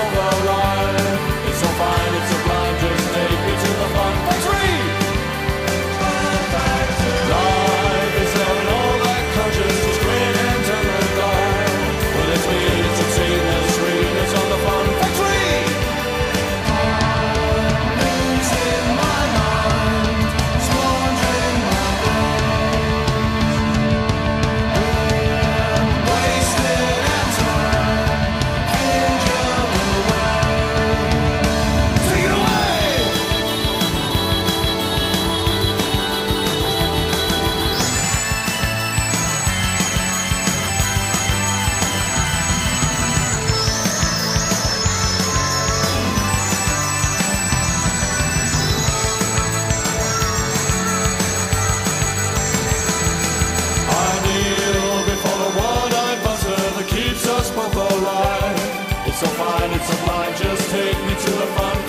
override. It's so fine, it's sublime, just take me to the fun factory. Life is an all that conscious is great and turn the dial. Well, it's me, it's obscene, the screen, it's on the fun factory. Losing my mind, squandering my days, wasted and time, injure away. Take it away! I kneel before the one-eyed buster that keeps us both alive. It's so fine, it's sublime, just take me to the fun